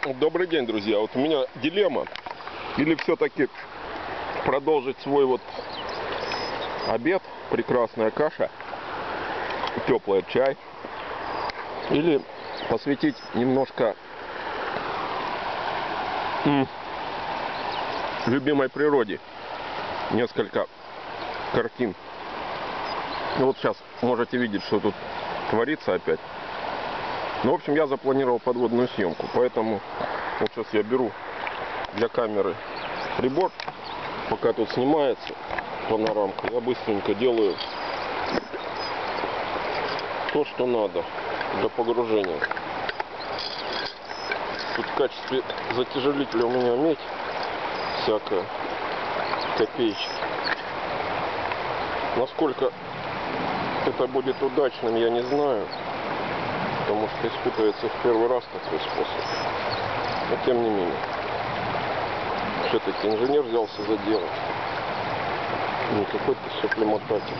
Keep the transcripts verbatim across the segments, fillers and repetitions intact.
Добрый день, друзья. Вот у меня дилемма. Или все-таки продолжить свой вот обед, прекрасная каша, теплый чай, или посвятить немножко м, любимой природе, несколько картин. И вот сейчас можете видеть, что тут творится опять. Ну, в общем, я запланировал подводную съемку, поэтому вот сейчас я беру для камеры прибор, пока тут снимается панорамка, я быстренько делаю то, что надо для погружения. Тут в качестве затяжелителя у меня медь всякая, копеечки. Насколько это будет удачным, я не знаю, потому что испытывается в первый раз такой способ. Но тем не менее, все-таки инженер взялся за дело, не какой-то суплемотатель.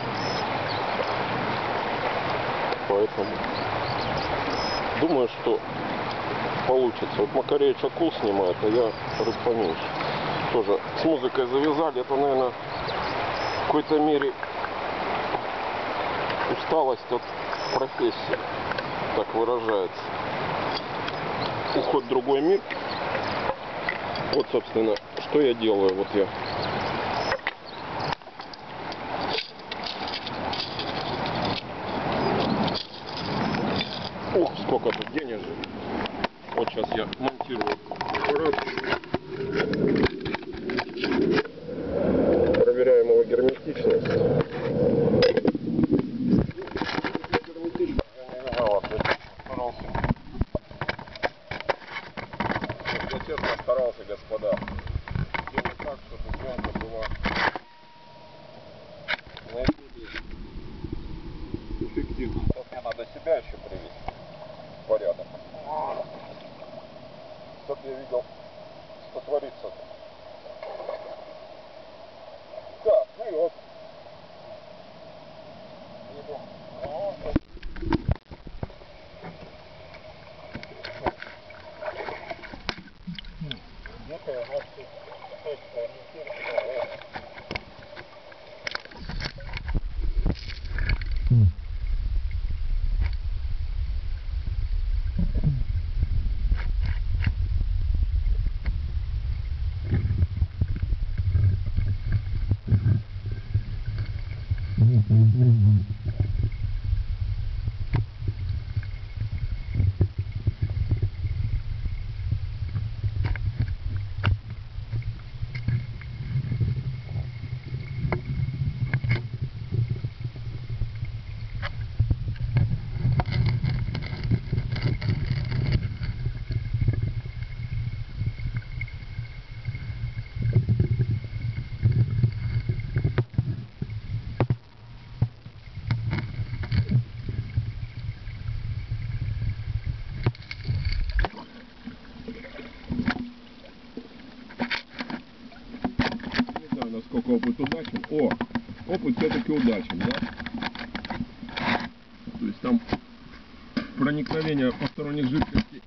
Поэтому думаю, что получится. Вот Макаревич акул снимает, а я рыб поменьше. Тоже с музыкой завязали. Это, наверное, в какой-то мере усталость от профессии, так выражается. Уход в другой мир. Вот, собственно, что я делаю. Вот я Ух, сколько тут денежек. Вот сейчас я монтирую аппарат. Проверяем его герметичность. Я честно старался, господа, делать так, чтобы съемка была наиболее эффективной. Сейчас мне надо себя еще привести в порядок, чтобы я видел, что творится. Так, ну и вот. Где-то у нас тут точка ориентирования. Насколько опыт удачен. О, опыт все-таки удачен, да? То есть там проникновение посторонних жидкостей.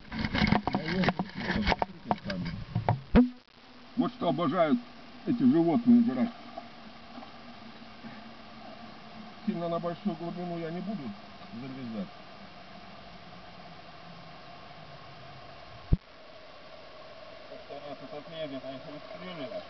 Вот что обожают эти животные жрать. Сильно на большую глубину я не буду залезать. Этот медленно их расстреливают.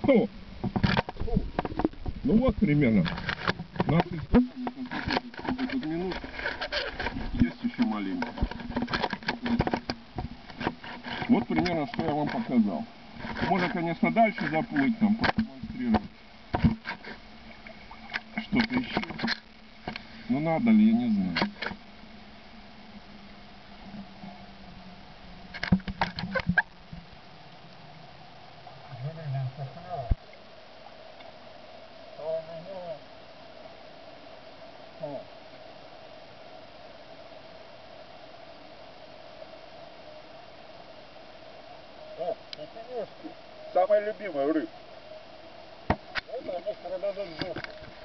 О! Ну вот примерно. Наши тут минут. Есть еще маленько. Вот примерно, что я вам показал. Можно, конечно, дальше заплыть, там, продемонстрировать что-то еще. Но надо ли, я не знаю. О, печенежки. Самая любимая рыба. Это они продадут дух.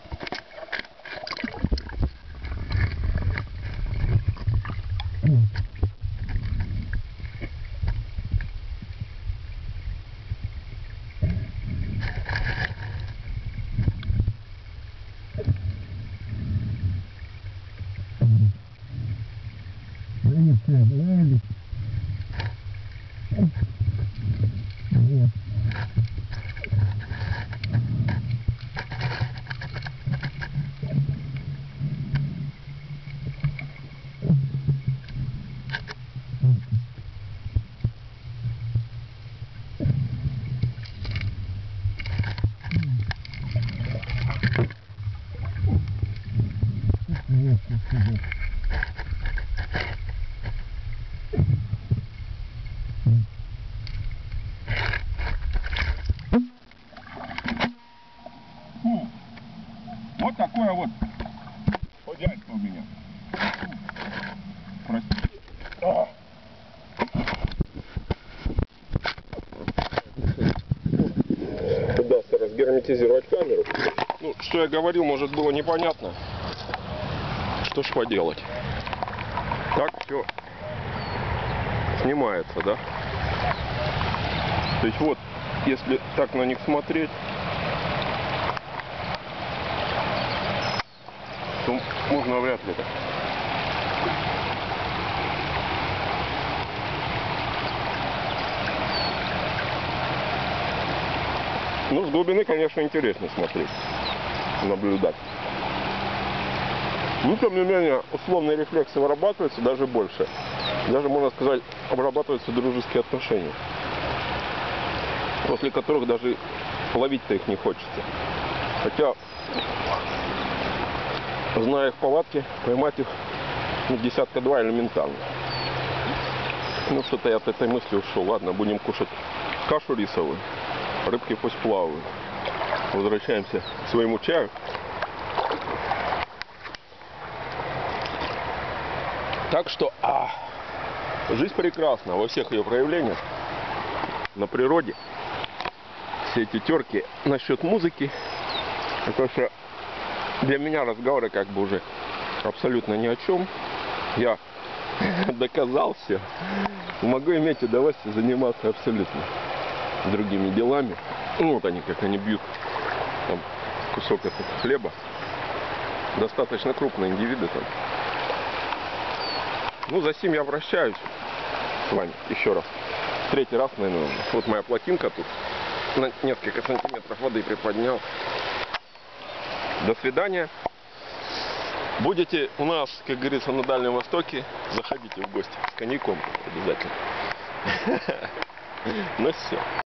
Вот такое вот хозяйство у меня. Простите. А. Удастся разгерметизировать камеру. Ну, что я говорил, может, было непонятно. Что ж поделать. Так все снимается, да? То есть вот, если так на них смотреть, то можно вряд ли так. Ну, с глубины, конечно, интереснее смотреть, наблюдать. Ну, тем не менее, условные рефлексы вырабатываются даже больше. Даже, можно сказать, обрабатываются дружеские отношения, после которых даже ловить-то их не хочется. Хотя, зная их повадки, поймать их ну, десятка два элементарно. Ну, что-то я от этой мысли ушел. Ладно, будем кушать кашу рисовую. Рыбки пусть плавают. Возвращаемся к своему чаю. Так что, а, жизнь прекрасна во всех ее проявлениях. На природе. Все эти терки насчет музыки. Это все для меня разговоры как бы уже абсолютно ни о чем. Я доказал все. Могу иметь удовольствие заниматься абсолютно другими делами. Ну вот они, как они бьют там кусок этого хлеба. Достаточно крупные индивиды там. Ну, за сим я прощаюсь с вами еще раз. Третий раз, наверное. Вот моя плотинка тут на несколько сантиметров воды приподнял. До свидания. Будете у нас, как говорится, на Дальнем Востоке, заходите в гости с коньяком обязательно. Ну все.